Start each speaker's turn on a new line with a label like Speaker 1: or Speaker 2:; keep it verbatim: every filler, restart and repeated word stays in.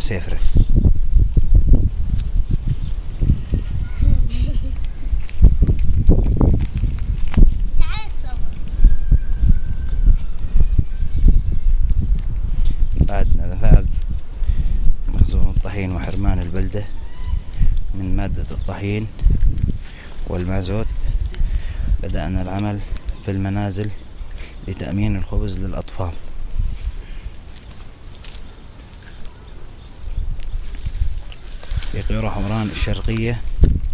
Speaker 1: مسافرة. بعدنا ذهاب مخزون الطحين وحرمان البلدة من مادة الطحين والمازوت. بدأنا العمل في المنازل لتأمين الخبز للأطفال. في قرى حمران الشرقية